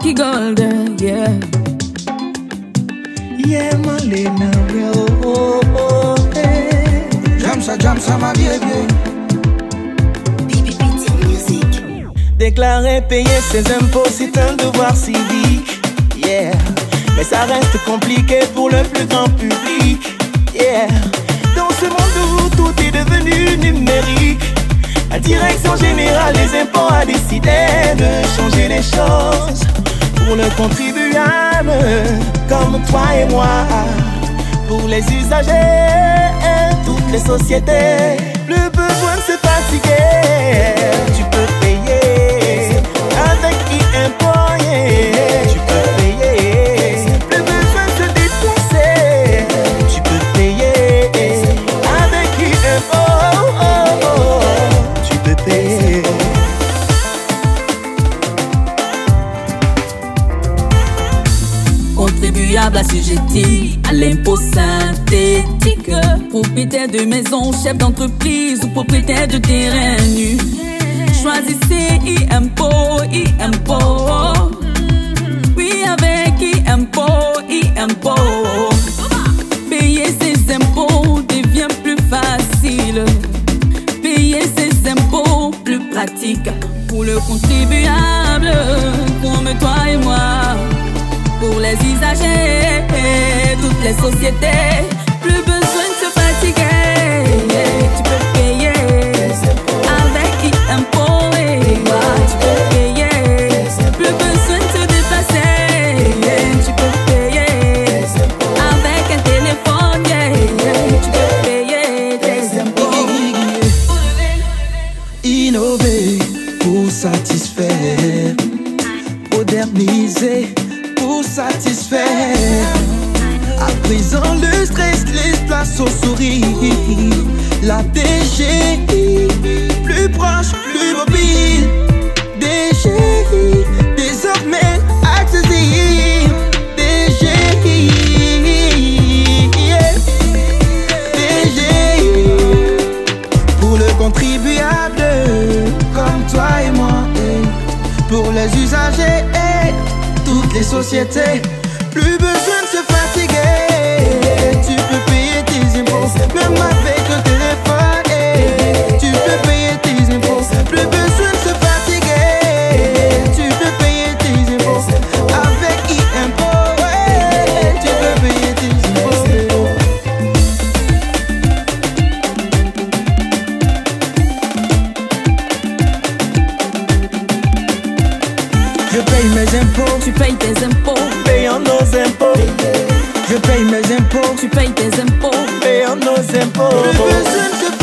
monkey gold, yeah. Yeah, Malena, oh, oh, hey. Jam ça, ma baby. Déclarer, payer ses impôts, c'est un devoir civique, yeah. Mais ça reste compliqué pour le plus grand public, yeah. Dans ce monde où tout est devenu numérique, la direction générale des impôts a décidé de changer les choses pour le contribuable comme toi et moi. Pour les usagers, toutes les sociétés, plus besoin de se fatiguer. Tu peux payer avec e-impôt, yeah. Tu peux payer, plus besoin de se déplacer. Tu peux payer avec e-impôt, tu peux payer. Contribuable assujetti à l'impôt synthétique, propriétaire de maison, chef d'entreprise ou propriétaire de terrain nu. Choisissez e-impôt, e-impôt. Oui, avec e-impôt. Payer ses impôts devient plus facile. Payer ses impôts plus pratique pour le contribuable comme toi et moi. Pour les usagers, toutes les sociétés, plus besoin de se fatiguer. Tu peux payer avec e-impôt, tu peux payer, plus besoin de se déplacer. Tu peux payer avec un téléphone, tu peux payer tes impôts. Innover pour satisfaire, moderniser pour satisfaire. À présent le stress laisse place au sourire. La DGI, plus proche, plus mobile. DGI, désormais accessible. DGI, yeah. DGI, pour le contribuable comme toi et moi, pour les usagers, toutes les sociétés, plus besoin de se fatiguer. Tu peux payer tes impôts, même avec un téléphone. Tu peux payer tes impôts, plus besoin de se fatiguer. Tu peux payer tes impôts avec e-impôt, tu peux payer tes impôts. Je paye mes impôts, Tu payes tes impôts, payons nos impôts. Je paye mes impôts, tu payes tes impôts. payons nos impôts. Plus besoin de se